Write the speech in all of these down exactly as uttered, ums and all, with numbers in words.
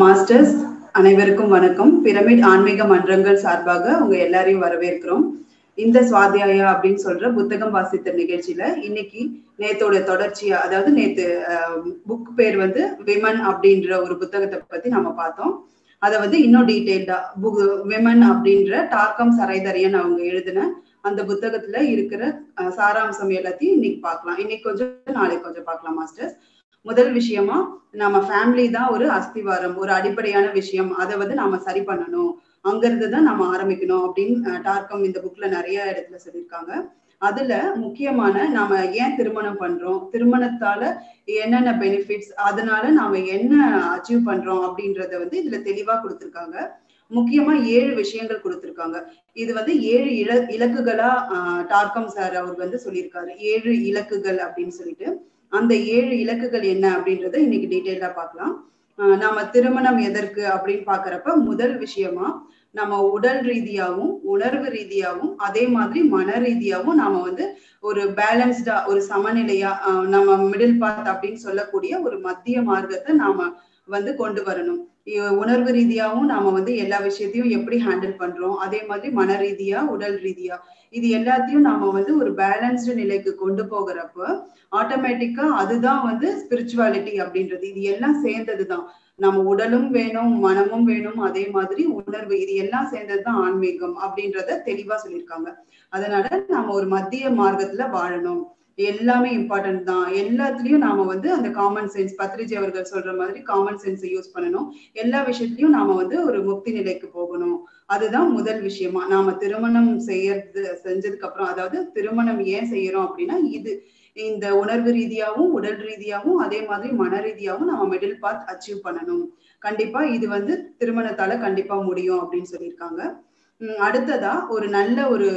Masters அனைவருக்கும் வணக்கம். Pyramid ஆன்மீக மன்றங்கள் சார்பாக உங்க எல்லாரையும் வரவேற்கிறோம். இந்த சுவாத்தியாயா அப்படின்னு சொல்ற புத்தகம் வாசித்த நிகழ்ச்சியில இன்னைக்கு நேத்தோட தொடர்ச்சியா, அதாவது நேத்து புக் பேர் வந்து விமன் அப்படின்ற ஒரு புத்தகத்தை பத்தி நம்ம பார்த்தோம். அதை வந்து இன்னும் டீட்டெயில்டா புக் விமன் அப்படின்ற டார்கம் சரைதரியன் அவங்க எழுதின அந்த புத்தகத்துல இருக்கிற சாராம்சம் எல்லாத்தையும் இன்னைக்கு பார்க்கலாம். இன்னைக்கு கொஞ்சம் நாளைக்கு கொஞ்சம் பார்க்கலாம் மாஸ்டர்ஸ். முதல் விஷயமா நம்ம ஃபேமிலி தான் ஒரு அஸ்திவாரம், ஒரு அடிப்படையான விஷயம். அதை வந்து நாம சரி பண்ணணும், அங்கிருந்து தான் நம்ம ஆரம்பிக்கணும் அப்படின்னு டார்கம் இந்த புக்ல நிறைய இடத்துல சொல்லியிருக்காங்க. அதுல முக்கியமான நாம ஏன் திருமணம் பண்றோம், திருமணத்தால என்னென்ன பெனிஃபிட்ஸ், அதனால நாம என்ன அச்சீவ் பண்றோம் அப்படின்றத வந்து இதுல தெளிவா கொடுத்திருக்காங்க. முக்கியமா ஏழு விஷயங்கள் கொடுத்திருக்காங்க. இது வந்து ஏழு இல இலக்குகளா ஆஹ் டார்கம் சார் அவர் வந்து சொல்லியிருக்காரு. ஏழு இலக்குகள் அப்படின்னு சொல்லிட்டு அந்த ஏழு இலக்குகள் என்ன அப்படின்றத இன்னைக்கு டீட்டெயிலா பார்க்கலாம். ஆஹ் நாம திருமணம் எதற்கு அப்படின்னு பாக்குறப்ப முதல் விஷயமா நம்ம உடல் ரீதியாவும் உணர்வு ரீதியாவும் அதே மாதிரி மன ரீதியாவும் நாம வந்து ஒரு பேலன்ஸ்டா, ஒரு சமநிலையா, ஆஹ் நம்ம மிடில் பாத் அப்படின்னு சொல்லக்கூடிய ஒரு மத்திய மார்க்கத்தை நாம வந்து கொண்டு வரணும். உணர்வு ரீதியாவும் நாம வந்து எல்லா விஷயத்தையும் எப்படி ஹேண்டில் பண்றோம், அதே மாதிரி மன ரீதியா உடல் ரீதியா இது எல்லாத்தையும் நாம வந்து ஒரு பேலன்ஸ்டு நிலைக்கு கொண்டு போகிறப்ப ஆட்டோமேட்டிக்கா அதுதான் வந்து ஸ்பிரிச்சுவாலிட்டி அப்படின்றது. இது எல்லாம் சேர்ந்ததுதான். நம்ம உடலும் வேணும், மனமும் வேணும், அதே மாதிரி உணர்வு, இது எல்லாம் சேர்ந்ததுதான் ஆன்மீகம் அப்படின்றத தெளிவா சொல்லியிருக்காங்க. அதனால நாம ஒரு மத்திய மார்க்கத்துல வாழணும். எல்லாமே இம்பார்ட்டன்ட் தான். எல்லாத்துலயும் நாம வந்து அந்த காமன் சென்ஸ், பத்ரிஜி அவர்கள் சொல்ற மாதிரி காமன் சென்ஸை யூஸ் பண்ணணும். எல்லா விஷயத்திலயும் நாம வந்து ஒரு முக்தி நிலைக்கு போகணும். அதுதான் முதல் விஷயமா. நாம திருமணம் செய்யறது செஞ்சதுக்கு அப்புறம், அதாவது திருமணம் ஏன் செய்யறோம் அப்படின்னா இது இந்த உணர்வு ரீதியாவும் உடல் ரீதியாவும் அதே மாதிரி மன ரீதியாவும் நம்ம மிடில் பாத் அச்சீவ் பண்ணணும். கண்டிப்பா இது வந்து திருமணத்தால கண்டிப்பா முடியும் அப்படின்னு சொல்லியிருக்காங்க. உம் அடுத்ததா ஒரு நல்ல ஒரு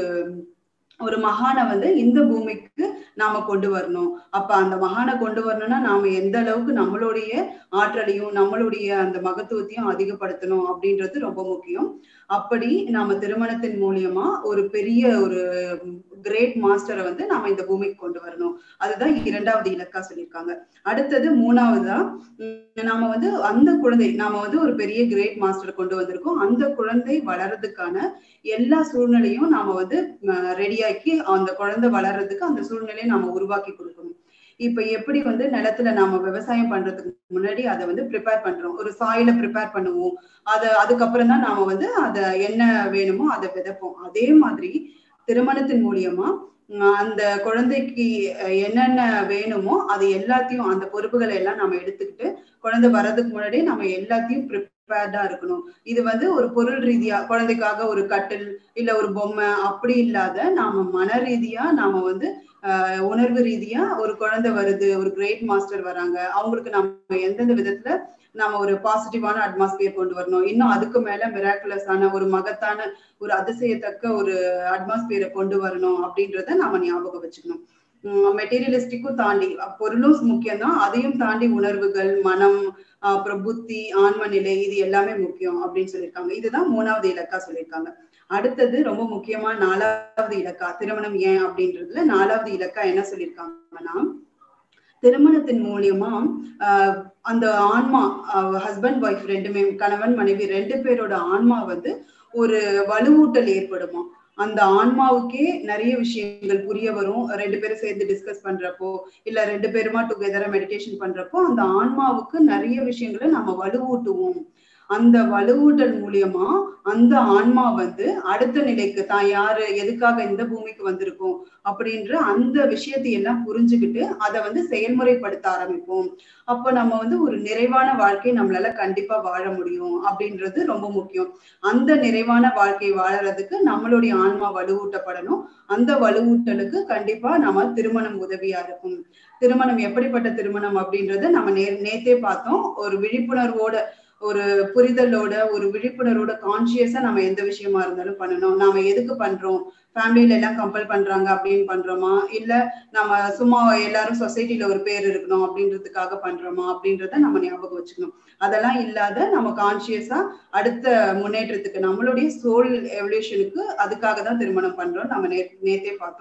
ஒரு மகானை வந்து இந்த பூமிக்கு நாம கொண்டு வரணும். அப்ப அந்த மகானை கொண்டு வரணும்னா நாம எந்த அளவுக்கு நம்மளுடைய ஆற்றலையும் நம்மளுடைய அந்த மகத்துவத்தையும் அதிகப்படுத்தணும் அப்படின்றது ரொம்ப முக்கியம். அப்படி நாம திருமணத்தின் மூலியமா ஒரு பெரிய ஒரு கிரேட் மாஸ்டரை வந்து நாம இந்த பூமிக்கு கொண்டு வரணும். அதுதான் இரண்டாவது இலக்கா சொல்லியிருக்காங்க. அடுத்தது மூணாவதா நாம வந்து அந்த குழந்தை, நாம வந்து ஒரு பெரிய கிரேட் மாஸ்டர் கொண்டு வந்திருக்கோம். அந்த குழந்தை வளர்றதுக்கான எல்லா சூழ்நிலையும் நாம வந்து ரெடியாக்கி அந்த குழந்தை வளர்றதுக்கு அந்த சூழ்நிலையை நாம உருவாக்கி கொடுக்கணும். இப்ப எப்படி வந்து நிலத்துல நாம விவசாயம் பண்றதுக்கு முன்னாடி அதை வந்து ப்ரிப்பேர் பண்றோம், ஒரு சாயில ப்ரிப்பேர் பண்ணுவோம், அதை அதுக்கப்புறம் தான் நாம வந்து அதை என்ன வேணுமோ அதை விதைப்போம். அதே மாதிரி திருமணத்தின் மூலியமா அந்த குழந்தைக்கு என்னென்ன வேணுமோ அது எல்லாத்தையும், அந்த பொறுப்புகளை எல்லாம் நம்ம எடுத்துக்கிட்டு குழந்தை வர்றதுக்கு முன்னாடி நம்ம எல்லாத்தையும் ப்ரிப்பேர்டா இருக்கணும். இது வந்து ஒரு பொருள் ரீதியா குழந்தைக்காக ஒரு கட்டில் இல்ல ஒரு பொம்மை அப்படி இல்லாத, நாம மன ரீதியா நாம வந்து ஆஹ் உணர்வு ரீதியா ஒரு குழந்தை வருது, ஒரு கிரேட் மாஸ்டர் வராங்க, அவங்களுக்கு நம்ம எந்தெந்த விதத்துல நாம ஒரு பாசிட்டிவான அட்மாஸ்பியர் கொண்டு வரணும், இன்னும் அதுக்கு மேல மிராக்குலஸான ஒரு மகத்தான ஒரு அதிசயத்தக்க ஒரு அட்மாஸ்பியரை கொண்டு வரணும் அப்படின்றத நாம ஞாபகம் வச்சுக்கணும். மெட்டீரியலிஸ்டிக்கும் தாண்டி பொருளும் முக்கியம்தான், அதையும் தாண்டி உணர்வுகள், மனம், அப்புறம் புத்தி, ஆன்ம நிலை, இது எல்லாமே முக்கியம் அப்படின்னு சொல்லியிருக்காங்க. இதுதான் மூணாவது இலக்கா சொல்லியிருக்காங்க. அடுத்தது ரொம்ப முக்கியமா நாலாவது இலக்கா திருமணம் ஏன் அப்படின்றதுல நாலாவது இலக்கா என்ன சொல்லியிருக்காங்கன்னா, திருமணத்தின் மூலியமா ஆஹ் அந்த ஆன்மா, ஹஸ்பண்ட் ஒய்ஃப் ரெண்டுமே, கணவன் மனைவி ரெண்டு பேரோட ஆன்மா வந்து ஒரு வலுவூட்டல் ஏற்படுமா. அந்த ஆன்மாவுக்கே நிறைய விஷயங்கள் புரிய வரும். ரெண்டு பேரும் சேர்ந்து டிஸ்கஸ் பண்றப்போ இல்ல ரெண்டு பேருமா டுகெதரா மெடிடேஷன் பண்றப்போ அந்த ஆன்மாவுக்கு நிறைய விஷயங்களை நம்ம வலுவூட்டுவோம். அந்த வலுவூட்டல் மூலியமா அந்த ஆன்மா வந்து அடுத்த நிலைக்கு தான் யாரு எதுக்காக இந்த பூமிக்கு வந்திருக்கோம் அப்படின்ற அந்த விஷயத்தை எல்லாம் புரிஞ்சுக்கிட்டு அதை வந்து செயல்முறைப்படுத்த ஆரம்பிப்போம். அப்போ நம்ம வந்து ஒரு நிறைவான வாழ்க்கை நம்மளால கண்டிப்பா வாழ முடியும் அப்படின்றது ரொம்ப முக்கியம். அந்த நிறைவான வாழ்க்கை வாழறதுக்கு நம்மளுடைய ஆன்மா வலுவூட்டப்படணும். அந்த வலுவூட்டலுக்கு கண்டிப்பா நம்ம திருமணம் உதவியா இருக்கும். திருமணம் எப்படிப்பட்ட திருமணம் அப்படின்றத நம்ம நே நேத்தே பார்த்தோம். ஒரு விழிப்புணர்வோட, ஒரு புரிதலோட, ஒரு விழிப்புணர்வோட கான்சியஸா நம்ம எந்த விஷயமா இருந்தாலும் பண்ணணும். நாம எதுக்கு பண்றோம், ஃபேமிலியில எல்லாம் கம்பல் பண்றாங்க அப்படின்னு பண்றோமா, இல்ல நம்ம சும்மா எல்லாரும் சொசைட்டில ஒரு பேர் இருக்கணும் அப்படின்றதுக்காக பண்றோமா அப்படின்றத நம்ம ஞாபகம் வச்சுக்கணும். அதெல்லாம் இல்லாத நம்ம கான்சியஸா அடுத்த முன்னேற்றத்துக்கு, நம்மளுடைய சோல் எவல்யூஷனுக்கு அதுக்காக தான் திருமணம் பண்றோம் நம்ம நே நேத்தே பார்த்தோம்.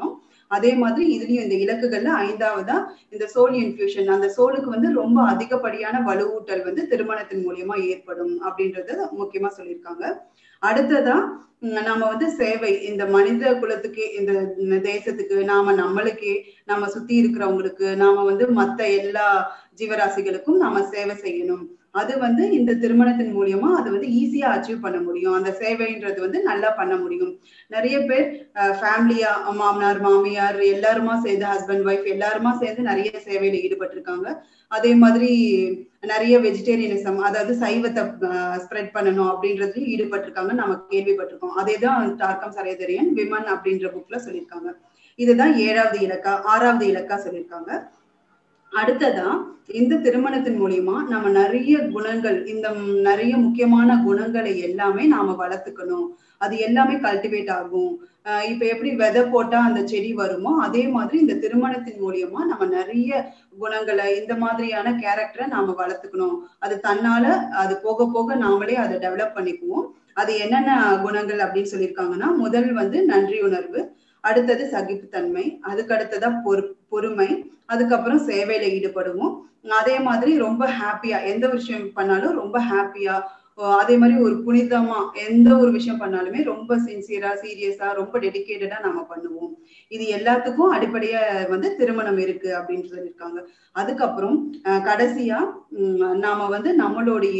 அதே மாதிரி இதுலயும் இந்த இலக்குகள்ல ஐந்தாவதா இந்த சோல் இன்ஃபியூஷன், அந்த சோலுக்கு வந்து ரொம்ப அதிகப்படியான வலுவூட்டல் வந்து திருமணத்தின் மூலியமா ஏற்படும் அப்படின்றத முக்கியமா சொல்லியிருக்காங்க. அடுத்ததா நாம வந்து சேவை, இந்த மனித குலத்துக்கு, இந்த தேசத்துக்கு, நாம நம்மளுக்கே, நம்ம சுத்தி இருக்கிறவங்களுக்கு, நாம வந்து மத்த எல்லா ஜீவராசிகளுக்கும் நாம சேவை செய்யணும். அது வந்து இந்த திருமணத்தின் மூலியமா அது வந்து ஈஸியா அச்சீவ் பண்ண முடியும். அந்த சேவைன்றது வந்து நல்லா பண்ண முடியும். நிறைய பேர் ஃபேமிலியா, மாமனார் மாமியார் எல்லாருமா சேர்ந்து, ஹஸ்பண்ட் ஒய்ஃப் எல்லாருமா சேர்ந்து நிறைய சேவையில ஈடுபட்டிருக்காங்க. அதே மாதிரி நிறைய வெஜிடேரியனிசம், அதாவது சைவத்தை ஸ்ப்ரெட் பண்ணணும் அப்படின்றதுலயும் ஈடுபட்டிருக்காங்க, நம்ம கேள்விப்பட்டிருக்கோம். அதேதான் டார்க்கம் சரேதரியன் விமன் அப்படின்ற புக்ல சொல்லியிருக்காங்க. இதுதான் ஏழாவது இலக்கா. ஆறாவது இலக்கா சொல்லியிருக்காங்க. அடுத்ததா இந்த திருமணத்தின் மூலியமா நம்ம நிறைய குணங்கள், இந்த நிறைய முக்கியமான குணங்களை எல்லாமே நாம வளர்த்துக்கணும். அது எல்லாமே கல்டிவேட் ஆகும். அஹ் இப்ப எப்படி விதை போட்டா அந்த செடி வருமோ, அதே மாதிரி இந்த திருமணத்தின் மூலியமா நம்ம நிறைய குணங்களை, இந்த மாதிரியான கேரக்டரை நாம வளர்த்துக்கணும். அது தன்னால அது போக போக நாமளே அதை டெவலப் பண்ணிக்குவோம். அது என்னென்ன குணங்கள் அப்படின்னு சொல்லியிருக்காங்கன்னா, முதல் வந்து நன்றி உணர்வு, அடுத்தது சகிப்புத்தன்மை, அதுக்கு அடுத்ததா பொறு பொறுமை, அதுக்கப்புறம் சேவையில ஈடுபடுவோம். அதே மாதிரி ரொம்ப ஹாப்பியா, எந்த விஷயம் பண்ணாலும் ரொம்ப ஹாப்பியா, அதே மாதிரி ஒரு புனிதமா எந்த ஒரு விஷயம் பண்ணாலுமே ரொம்ப சின்சியரா, சீரியஸா, ரொம்ப டெடிகேட்டடா நாம பண்ணுவோம். இது எல்லாத்துக்கும் அடிப்படையா வந்து திருமணம் இருக்கு அப்படின்னு சொல்லியிருக்காங்க. அதுக்கப்புறம் கடைசியா உம் நாம வந்து நம்மளுடைய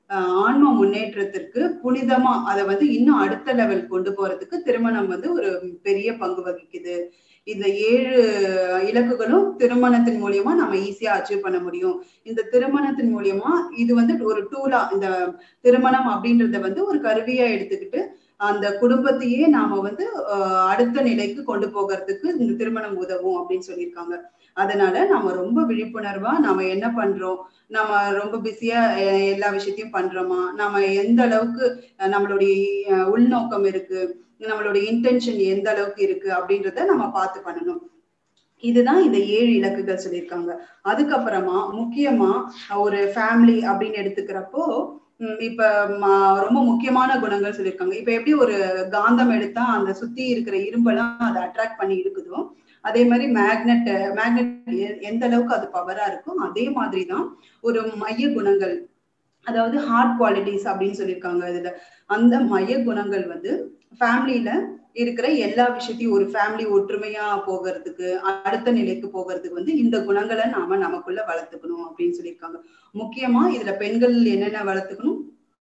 ஆன்ம முன்னேற்றத்திற்கு புனிதமா அதை வந்து இன்னும் அடுத்த லெவல் கொண்டு போறதுக்கு திருமணம் வந்து ஒரு பெரிய பங்கு வகிக்குது. இந்த ஏழு இலக்குகளும் திருமணத்தின் மூலியமா நம்ம ஈஸியா அச்சீவ் பண்ண முடியும். இந்த திருமணத்தின் மூலியமா இது வந்து ஒரு டூலா, இந்த திருமணம் அப்படின்றத வந்து ஒரு கருவியா எடுத்துக்கிட்டு அந்த குடும்பத்தையே நாம வந்து அஹ் அடுத்த நிலைக்கு கொண்டு போகிறதுக்கு இந்த திருமணம் உதவும் அப்படின்னு சொல்லியிருக்காங்க. அதனால நம்ம ரொம்ப விழிப்புணர்வா நாம என்ன பண்றோம், நம்ம ரொம்ப பிஸியா எல்லா விஷயத்தையும் பண்றோமா, நம்ம எந்த அளவுக்கு நம்மளுடைய உள்நோக்கம் இருக்கு, நம்மளுடைய இன்டென்ஷன் எந்த அளவுக்கு இருக்கு அப்படின்றத நம்ம பார்த்து பண்ணணும். இதுதான் இந்த ஏழு இலக்குகள் சொல்லியிருக்காங்க. அதுக்கப்புறமா முக்கியமா ஒரு ஃபேமிலி அப்படின்னு எடுத்துக்கிறப்போ இப்ப ரொம்ப முக்கியமான குணங்கள் சொல்லியிருக்காங்க. இப்ப எப்படி ஒரு காந்தம் எடுத்தா அந்த சுத்தி இருக்கிற இரும்பெல்லாம் அதை அட்ராக்ட் பண்ணி இருக்குதோ, அதே மாதிரி மேக்னெட் மேக்னெட் எந்த அளவுக்கு அது பவரா இருக்கும், அதே மாதிரிதான் ஒரு மைய குணங்கள், அதாவது ஹார்ட் குவாலிட்டிஸ் அப்படின்னு சொல்லியிருக்காங்க. இதுல அந்த மைய குணங்கள் வந்து ஃபேமிலியில இருக்கிற எல்லா விஷயத்தையும், ஒரு ஃபேமிலி ஒற்றுமையா போகிறதுக்கு, அடுத்த நிலைக்கு போகிறதுக்கு வந்து இந்த குணங்களை நாம நமக்குள்ள வளர்த்துக்கணும் அப்படின்னு சொல்லியிருக்காங்க. முக்கியமா இதுல பெண்கள் என்னென்ன வளர்த்துக்கணும்,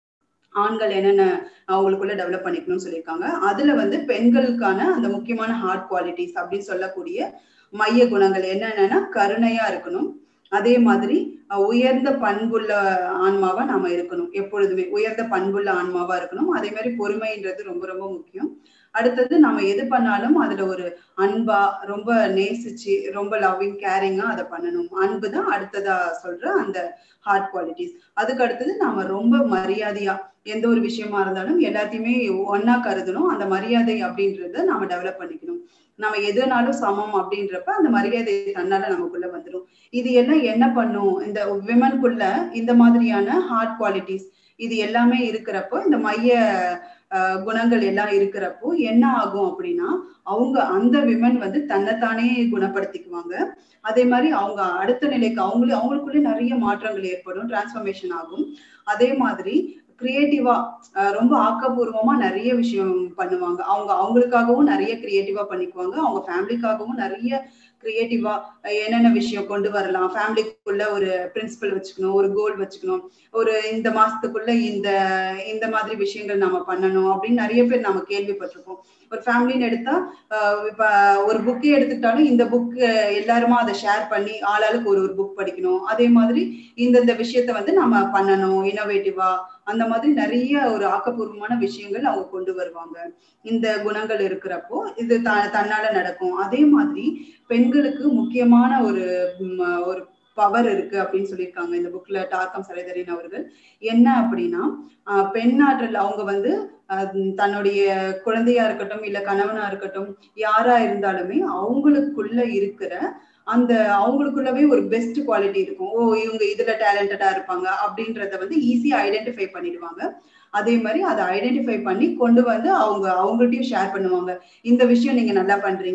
ஆண்கள் என்னென்ன அவங்களுக்குள்ள டெவலப் பண்ணிக்கணும்னு சொல்லியிருக்காங்க. அதுல வந்து பெண்களுக்கான அந்த முக்கியமான ஹார்ட் குவாலிட்டிஸ் அப்படின்னு சொல்லக்கூடிய மைய குணங்கள் என்னென்னா, கருணையா இருக்கணும், அதே மாதிரி உயர்ந்த பண்புள்ள ஆன்மாவா நாம இருக்கணும், எப்பொழுதுமே உயர்ந்த பண்புள்ள ஆன்மாவா இருக்கணும். அதே மாதிரி பொறுமைன்றது ரொம்ப ரொம்ப முக்கியம். அடுத்தது நம்ம எது பண்ணாலும் அதுல ஒரு அன்பா, ரொம்ப நேசிச்சு, ரொம்ப லவ்விங் கேரிங்கா அதை பண்ணணும். அன்பு தான் அடுத்ததா சொல்ற அந்த ஹார்ட் குவாலிட்டிஸ். அதுக்கு அடுத்தது நாம ரொம்ப மரியாதையா எந்த ஒரு விஷயமா இருந்தாலும் எல்லாத்தையுமே ஒன்னா கருதணும். அந்த மரியாதை அப்படின்றத நாம டெவலப் பண்ணிக்கணும். நம்ம எதுனாலும் சமம் அப்படின்றப்ப அந்த மரியாதை தன்னால நமக்குள்ள வந்துடும். இது எல்லாம் என்ன பண்ணும், இந்த விமனுக்குள்ள இந்த மாதிரியான ஹார்ட் குவாலிட்டிஸ் இது எல்லாமே இருக்கிறப்போ, இந்த மைய அஹ் குணங்கள் எல்லாம் இருக்கிறப்போ என்ன ஆகும் அப்படின்னா, அவங்க அந்த விமன் வந்து தன்னைத்தானே குணப்படுத்திக்குவாங்க. அதே மாதிரி அவங்க அடுத்த நிலைக்கு அவங்களே அவங்களுக்குள்ளே நிறைய மாற்றங்கள் ஏற்படும், டிரான்ஸ்ஃபர்மேஷன் ஆகும். அதே மாதிரி கிரியேட்டிவா, ரொம்ப ஆக்கப்பூர்வமா நிறைய விஷயம் பண்ணுவாங்க. அவங்க அவங்களுக்காகவும் நிறைய கிரியேட்டிவா பண்ணிக்குவாங்க, அவங்க ஃபேமிலிக்காகவும் நிறைய கிரியேட்டிவா என்னென்ன விஷயம் கொண்டு வரலாம், ஃபேமிலிக்குள்ள ஒரு பிரின்சிபல் வச்சுக்கணும், ஒரு கோல் வச்சுக்கணும், ஒரு இந்த மாசத்துக்குள்ள இந்த இந்த மாதிரி விஷயங்கள் நாம பண்ணணும் அப்படின்னு நிறைய பேர் நாம கேள்விப்பட்டிருக்கோம். ஒரு ஃபேமிலின்னு எடுத்தா இப்ப ஒரு புக்கே எடுத்துக்கிட்டாலும் இந்த புக் எல்லாருமா அதை ஷேர் பண்ணி ஆளாளுக்கு ஒரு ஒரு புக் படிக்கணும். அதே மாதிரி இந்தந்த விஷயத்த வந்து நம்ம பண்ணணும் இனோவேட்டிவா, அந்த மாதிரி நிறைய ஒரு ஆக்கப்பூர்வமான விஷயங்கள் அவங்க கொண்டு வருவாங்க. இந்த குணங்கள் இருக்கிறப்போ இது த தன்னால நடக்கும். அதே மாதிரி பெண்களுக்கு முக்கியமான ஒரு ஒரு பவர் இருக்கு அப்படின்னு சொல்லியிருக்காங்க இந்த புக்ல டார்க்கம் சரேதரியன் அவர்கள். என்ன அப்படின்னா, ஆஹ் பெண் ஆற்றல், அவங்க வந்து தன்னுடைய குழந்தையா இருக்கட்டும், இல்ல கணவனா இருக்கட்டும், யாரா இருந்தாலுமே அவங்களுக்குள்ள இருக்கிற அந்த அவங்களுக்குள்ளவே ஒரு பெஸ்ட் குவாலிட்டி இருக்கும். ஓ இவங்க இதுல டேலண்டடா இருப்பாங்க அப்படின்றத வந்து ஈஸியா ஐடென்டிஃபை பண்ணிடுவாங்க. அதே மாதிரி அதை ஐடென்டிஃபை பண்ணி கொண்டு வந்து அவங்க அவங்கள்ட்டையும் ஷேர் பண்ணுவாங்க. இந்த விஷயம் நீங்க நல்லா பண்றீங்க,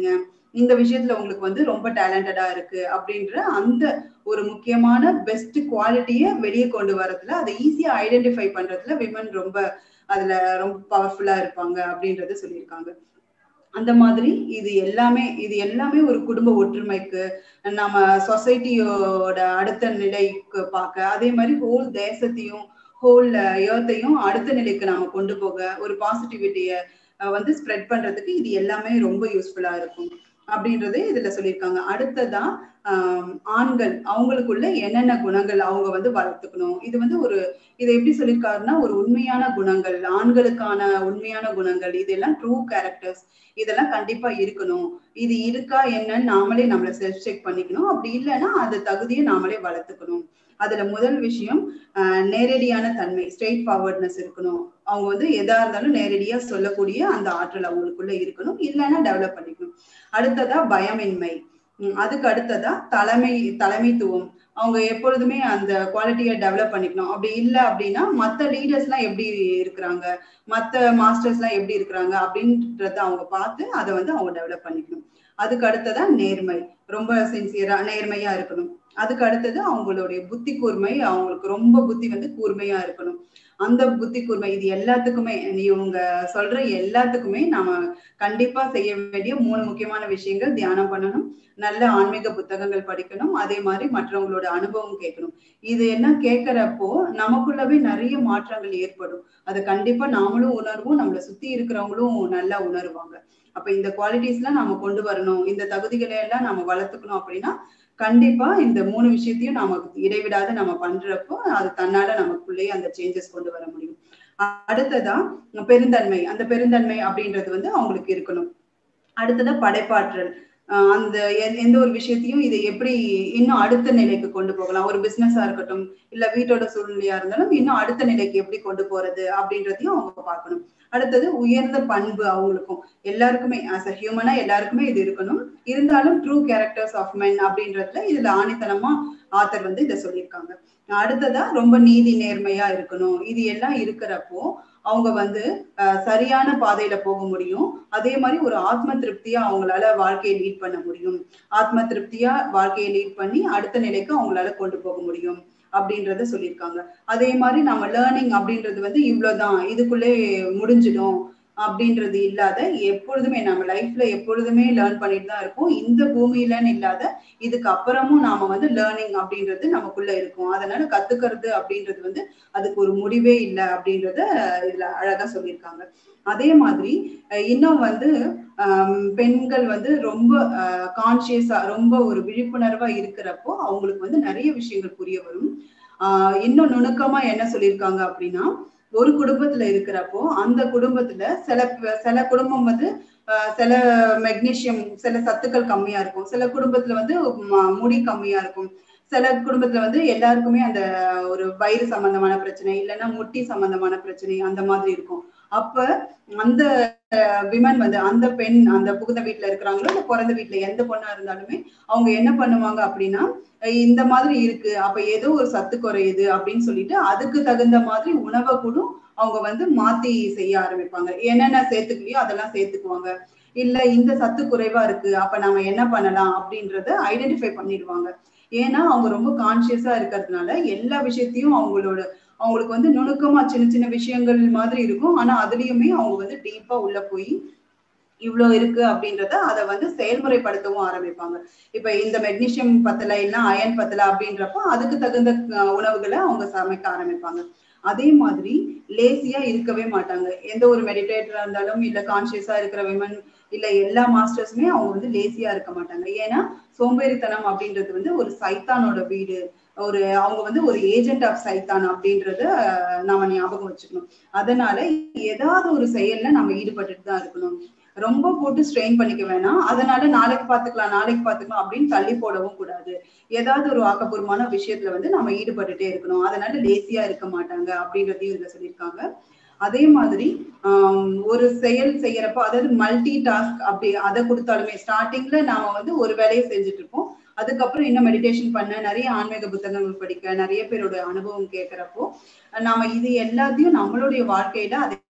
இந்த விஷயத்துல உங்களுக்கு வந்து ரொம்ப டேலண்டடா இருக்கு அப்படின்ற அந்த ஒரு முக்கியமான பெஸ்ட் குவாலிட்டியை வெளியே கொண்டு வரதுல அதை ஈஸியா ஐடென்டிஃபை பண்றதுல விமன் ரொம்ப அதுல ரொம்ப பவர்ஃபுல்லா இருப்பாங்க அப்படின்றத சொல்லியிருக்காங்க. அந்த மாதிரி இது எல்லாமே இது எல்லாமே ஒரு குடும்ப ஒற்றுமைக்கு, நம்ம சொசைட்டியோட அடுத்த நிலைக்கு பார்க்க, அதே மாதிரி ஹோல் தேசத்தையும் ஹோல் எர்த்தையும் அடுத்த நிலைக்கு நாம கொண்டு போக ஒரு பாசிட்டிவிட்டிய வந்து ஸ்ப்ரெட் பண்றதுக்கு இது எல்லாமே ரொம்ப யூஸ்ஃபுல்லா இருக்கும் அப்படின்றது இதுல சொல்லியிருக்காங்க. அடுத்ததா ஆஹ் ஆண்கள் அவங்களுக்குள்ள என்னென்ன குணங்கள் அவங்க வந்து வளர்த்துக்கணும். இது வந்து ஒரு இதை எப்படி சொல்லியிருக்காருன்னா ஒரு உண்மையான குணங்கள், ஆண்களுக்கான உண்மையான குணங்கள், இதெல்லாம் ட்ரூ கேரக்டர்ஸ், இதெல்லாம் கண்டிப்பா இருக்கணும். இது இருக்கா என்னன்னு நாமளே நம்மளை செல்ஃப் செக் பண்ணிக்கணும். அப்படி இல்லைன்னா அது தகுதியை நாமளே வளர்த்துக்கணும். அதுல முதல் விஷயம் ஆஹ் நேரடியான தன்மை, ஸ்ட்ரெயிட் ஃபார்வர்ட்னஸ் இருக்கணும். அவங்க வந்து எதா இருந்தாலும் நேரடியா சொல்லக்கூடிய அந்த ஆற்றல் அவங்களுக்குள்ள இருக்கணும், இல்லைன்னா டெவலப் பண்ணிக்கணும். அடுத்ததா பயமின்மை, அதுக்கு அடுத்ததா தலைமை தலைமைத்துவம், அவங்க எப்பொழுதுமே அந்த குவாலிட்டியை டெவலப் பண்ணிக்கணும். அப்படி இல்லை அப்படின்னா மற்ற லீடர்ஸ் எல்லாம் எப்படி இருக்கிறாங்க, மற்ற மாஸ்டர்ஸ் எல்லாம் எப்படி இருக்கிறாங்க அப்படின்றத அவங்க பார்த்து அதை வந்து அவங்க டெவலப் பண்ணிக்கணும். அதுக்கு அடுத்ததா நேர்மை, ரொம்ப சின்சியரா நேர்மையா இருக்கணும். அதுக்கு அடுத்தது அவங்களுடைய புத்தி கூர்மை, அவங்களுக்கு ரொம்ப புத்தி வந்து கூர்மையா இருக்கணும். அந்த புத்தி கூர்மை இது எல்லாத்துக்குமே இவங்க சொல்ற எல்லாத்துக்குமே நாம கண்டிப்பா செய்ய வேண்டிய மூணு முக்கியமான விஷயங்கள்: தியானம் பண்ணணும், நல்ல ஆன்மீக புத்தகங்கள் படிக்கணும், அதே மாதிரி மற்றவங்களோட அனுபவம் கேட்கணும். இது என்ன கேட்கிறப்போ நமக்குள்ளவே நிறைய மாற்றங்கள் ஏற்படும். அதை கண்டிப்பா நாமளும் உணர்வோம், நம்மளை சுத்தி இருக்கிறவங்களும் நல்லா உணர்வாங்க. அப்ப இந்த குவாலிட்டிஸ் எல்லாம் நாம கொண்டு வரணும், இந்த தகுதிகளை எல்லாம் நாம வளர்த்துக்கணும் அப்படின்னா கண்டிப்பா இந்த மூணு விஷயத்தையும் நாம இடைவிடாத நம்ம பண்றப்போ அது தன்னால நமக்குள்ளேயே அந்த சேஞ்சஸ் கொண்டு வர முடியும். அடுத்ததா பெருந்தன்மை, அந்த பெருந்தன்மை அப்படின்றது வந்து அவங்களுக்கு இருக்கணும். அடுத்ததா படைப்பாற்றல், அந்த எந்த ஒரு விஷயத்தையும் இதை எப்படி இன்னும் அடுத்த நிலைக்கு கொண்டு போகலாம், ஒரு பிசினஸா இருக்கட்டும் இல்ல வீட்டோட சூழ்நிலையா இருந்தாலும் இன்னும் அடுத்த நிலைக்கு எப்படி கொண்டு போறது அப்படின்றதையும் அவங்க பார்க்கணும். அடுத்தது உயர்ந்த பண்பு, அவங்களுக்கும் எல்லாருக்குமே ஆஸ் அ ஹியூமனா எல்லாருக்குமே இது இருக்கணும். இருந்தாலும் ட்ரூ கேரக்டர்ஸ் ஆஃப் மென் அப்படின்றதுல இதுல ஆணித்தனமா ஆத்தர் வந்து இதை சொல்லியிருக்காங்க. அடுத்ததா ரொம்ப நீதி நேர்மையா இருக்கணும். இது எல்லாம் இருக்கிறப்போ அவங்க வந்து அஹ் சரியான பாதையில போக முடியும். அதே மாதிரி ஒரு ஆத்ம திருப்தியா அவங்களால வாழ்க்கையை லீட் பண்ண முடியும். ஆத்ம திருப்தியா வாழ்க்கையை லீட் பண்ணி அடுத்த நிலைக்கு அவங்களால கொண்டு போக முடியும் அப்படின்றத சொல்லியிருக்காங்க. அதே மாதிரி நம்ம லேர்னிங் அப்படின்றது வந்து இவ்வளவுதான், இதுக்குள்ளே முடிஞ்சிடும் அப்படின்றது இல்லாத, எப்பொழுதுமே நம்ம லைஃப்ல எப்பொழுதுமே லேர்ன் பண்ணிட்டு தான் இருப்போம். இந்த பூமியிலன்னு இல்லாத இதுக்கு அப்புறமும் நாம வந்து லேர்னிங் அப்படின்றது நமக்குள்ள இருக்கும். அதனால கத்துக்கிறது அப்படின்றது வந்து அதுக்கு ஒரு முடிவே இல்லை அப்படின்றத இதுல அழகா சொல்லியிருக்காங்க. அதே மாதிரி இன்னும் வந்து ஆஹ் பெண்கள் வந்து ரொம்ப ஆஹ் கான்சியஸா ரொம்ப ஒரு விழிப்புணர்வா இருக்கிறப்போ அவங்களுக்கு வந்து நிறைய விஷயங்கள் புரிய வரும். ஆஹ் இன்னும் நுணுக்கமா என்ன சொல்லியிருக்காங்க அப்படின்னா, ஒரு குடும்பத்துல இருக்கிறப்போ அந்த குடும்பத்துல சில சில குடும்பம் வந்து ஆஹ் சில மெக்னீசியம் சில சத்துக்கள் கம்மியா இருக்கும், சில குடும்பத்துல வந்து முடி கம்மியா இருக்கும், சில குடும்பத்துல வந்து எல்லாருக்குமே அந்த ஒரு வயிறு சம்பந்தமான பிரச்சனை இல்லைன்னா முட்டி சம்பந்தமான பிரச்சனை அந்த மாதிரி இருக்கும். அப்ப அந்த விமன் வந்து அந்த பெண் அந்த புகுந்த வீட்டுல இருக்கிறாங்களோ இல்ல பிறந்த வீட்டுல எந்த பொண்ணா இருந்தாலுமே அவங்க என்ன பண்ணுவாங்க அப்படின்னா, இந்த மாதிரி இருக்கு அப்ப ஏதோ ஒரு சத்து குறையுது அப்படின்னு சொல்லிட்டு அதுக்கு தகுந்த மாதிரி உணவை கூட அவங்க வந்து மாத்தி செய்ய ஆரம்பிப்பாங்க. என்னென்ன சேர்த்துக்கலையோ அதெல்லாம் சேர்த்துக்குவாங்க. இல்ல இந்த சத்து குறைவா இருக்கு அப்ப நம்ம என்ன பண்ணலாம் அப்படின்றத ஐடென்டிஃபை பண்ணிடுவாங்க. ஏன்னா அவங்க ரொம்ப கான்சியஸா இருக்கிறதுனால எல்லா விஷயத்தையும் அவங்களோட அவங்களுக்கு வந்து நுணுக்கமா சின்ன சின்ன விஷயங்கள் மாதிரி இருக்கும். ஆனா அதுலயுமே அவங்க வந்து டீப்பா உள்ள போய் இவ்வளவு இருக்கு அப்படின்றத அதை வந்து செயல்முறைப்படுத்தவும் ஆரம்பிப்பாங்க. இப்ப இந்த மெக்னீசியம் பத்தல இல்ல அயன் பத்தல அப்படின்றப்போ அதுக்கு தகுந்த உணவுகளை அவங்க சமைக்க ஆரம்பிப்பாங்க. அதே மாதிரி லேசியா இருக்கவே மாட்டாங்க. எந்த ஒரு மெடிடேட்டரா இருந்தாலும் இல்ல கான்சியஸா இருக்கிற விமன் இல்ல எல்லா மாஸ்டர்ஸுமே அவங்க வந்து லேசியா இருக்க மாட்டாங்க. ஏன்னா சோம்பேறித்தனம் அப்படின்றது வந்து ஒரு சைத்தானோட வீடு, ஒரு அவங்க வந்து ஒரு ஏஜென்ட் ஆஃப் சைத்தான் அப்படின்றத நாம ஞாபகம் வச்சுக்கணும். அதனால ஏதாவது ஒரு செயல்ல நம்ம ஈடுபட்டுட்டு தான் இருக்கணும். ரொம்ப போட்டு ஸ்ட்ரெயின் பண்ணிக்க வேணாம். அதனால நாளைக்கு பாத்துக்கலாம் நாளைக்கு பாத்துக்கலாம் அப்படின்னு தள்ளி போடவும் கூடாது. ஏதாவது ஒரு ஆக்கப்பூர்வமான விஷயத்துல வந்து நம்ம ஈடுபட்டுட்டே இருக்கணும். அதனால லேசியா இருக்க மாட்டாங்க அப்படின்றதையும் இதுல சொல்லியிருக்காங்க. அதே மாதிரி ஆஹ் ஒரு செயல் செய்யறப்ப அதாவது மல்டி டாஸ்க் அப்படி அதை கொடுத்தாலுமே ஸ்டார்டிங்ல நாம வந்து ஒரு வேலையை செஞ்சுட்டு இருப்போம். அதுக்கப்புறம் இன்னும் மெடிடேஷன் பண்ண நிறைய ஆன்மீக புத்தகங்கள் படிக்க நிறைய பேரோட அனுபவம் கேட்கிறப்போ நாம இது எல்லாத்தையும் நம்மளுடைய வாழ்க்கையில அதை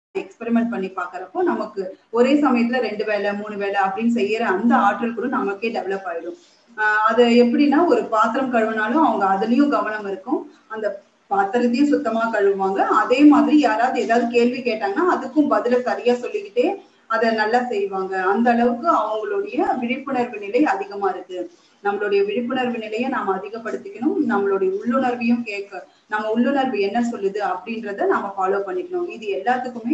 எக்ஸ்பெரிமெண்ட் பண்ணி பாக்குறப்போ நமக்கு ஒரே சமயத்துல ரெண்டு வேலை மூணு வேலை அப்படின்னு செய்யற அந்த ஆற்றல் கூட நமக்கே டெவலப் ஆயிடும். ஆஹ் அது எப்படின்னா ஒரு பாத்திரம் கழுவினாலும் அவங்க அதுலயும் கவனம் இருக்கும், அந்த பாத்திரத்தையும் சுத்தமா கழுவுவாங்க. அதே மாதிரி யாராவது ஏதாவது கேள்வி கேட்டாங்கன்னா அதுக்கும் பதில சரியா சொல்லிக்கிட்டே அதை நல்லா செய்வாங்க. அந்த அளவுக்கு அவங்களுடைய விழிப்புணர்வு நிலை அதிகமா இருக்கு. நம்மளுடைய விழிப்புணர்வு நிலையை நாம அதிகப்படுத்திக்கணும், நம்மளுடைய உள்ளுணர்வையும் கேட்க, நம்ம உள்ளுணர்வு என்ன சொல்லுது அப்படின்றத நாம ஃபாலோ பண்ணிக்கணும். இது எல்லாத்துக்குமே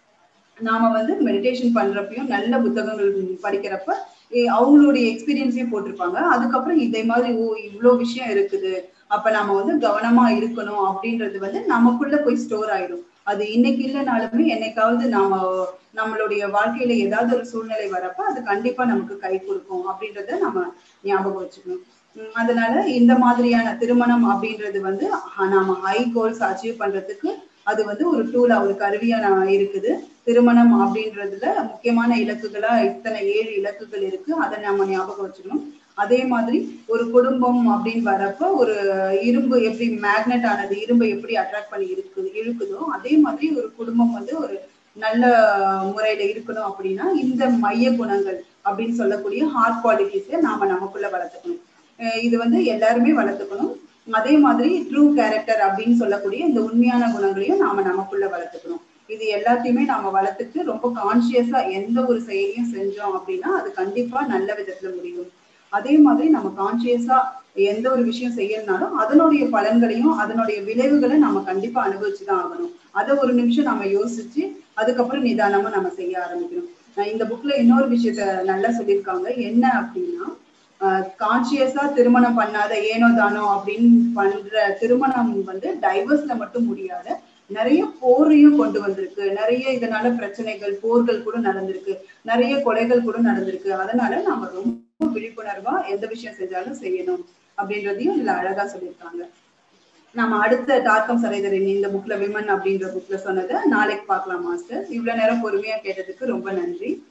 நாம வந்து மெடிடேஷன் பண்றப்பையும் நல்ல புத்தகங்கள் படிக்கிறப்ப அவங்களுடைய எக்ஸ்பீரியன்ஸையும் போட்டிருப்பாங்க. அதுக்கப்புறம் இதே மாதிரி ஓ இவ்வளவு விஷயம் இருக்குது, அப்ப நம்ம வந்து கவனமா இருக்கணும் அப்படின்றது வந்து நமக்குள்ள போய் ஸ்டோர் ஆயிடும். அது இன்னைக்கு இல்லைனாலுமே என்னைக்காவது நாம நம்மளுடைய வாழ்க்கையில ஏதாவது ஒரு சூழ்நிலை வரப்ப அது கண்டிப்பா நமக்கு கை கொடுக்கும் அப்படின்றத நம்ம ஞாபகம் வச்சுக்கணும். உம் அதனால இந்த மாதிரியான திருமணம் அப்படின்றது வந்து நாம ஹை கோல்ஸ் அச்சீவ் பண்றதுக்கு அது வந்து ஒரு டூலா ஒரு கருவியா இருக்குது. திருமணம் அப்படின்றதுல முக்கியமான இலக்குகளா இத்தனை ஏழு இலக்குகள் இருக்கு, அதை நம்ம ஞாபகம் வச்சுக்கணும். அதே மாதிரி ஒரு குடும்பம் அப்படின்னு வரப்ப ஒரு இரும்பு எப்படி மேக்னெட் ஆனது இரும்பை எப்படி அட்ராக்ட் பண்ணி இருக்கு இழுக்குதோ அதே மாதிரி ஒரு குடும்பம் வந்து ஒரு நல்ல முறையில இருக்கணும் அப்படின்னா இந்த மைய குணங்கள் அப்படின்னு சொல்லக்கூடிய ஹார்ட் குவாலிட்டிஸை நாம நமக்குள்ள வளர்த்துக்கணும். இது வந்து எல்லாருமே வளர்த்துக்கணும். அதே மாதிரி ட்ரூ கேரக்டர் அப்படின்னு சொல்லக்கூடிய இந்த உண்மையான குணங்களையும் நாம நமக்குள்ள வளர்த்துக்கணும். இது எல்லாத்தையுமே நாம வளர்த்துட்டு ரொம்ப கான்சியஸா எந்த ஒரு செயலையும் செஞ்சோம் அப்படின்னா அது கண்டிப்பா நல்ல விதத்துல முடியும். அதே மாதிரி நம்ம கான்சியஸா எந்த ஒரு விஷயம் செய்யறதுனாலும் அதனுடைய பலன்களையும் அதனுடைய விளைவுகளை நம்ம கண்டிப்பா அனுபவிச்சுதான் ஆகணும். அதை ஒரு நிமிஷம் நம்ம யோசிச்சு அதுக்கப்புறம் நிதானமா நம்ம செய்ய ஆரம்பிக்கணும். இந்த புக்ல இன்னொரு விஷயத்த நல்லா சொல்லியிருக்காங்க. என்ன அப்படின்னா கான்சியஸா திருமணம் பண்ணாத ஏனோ தானோ அப்படின்னு பண்ற திருமணம் வந்து டைவர்ஸ்ல மட்டும் முடியாத நிறைய போரையும் கொண்டு வந்திருக்கு, நிறைய இதனால பிரச்சனைகள் போர்கள் கூட நடந்திருக்கு, நிறைய கொலைகள் கூட நடந்திருக்கு. அதனால நாம ரொம்ப விழிப்புணர்வா எந்த விஷயம் செஞ்சாலும் செய்யணும் அப்படின்றதையும் இதுல அழகா சொல்லியிருக்காங்க. நம்ம அடுத்த டார்க்கம் சரைதரின் இந்த புக்ல விமன் அப்படின்ற புக்ல சொன்னதை நாளைக்கு பார்க்கலாம் மாஸ்டர். இவ்வளவு நேரம் பொறுமையா கேட்டதுக்கு ரொம்ப நன்றி.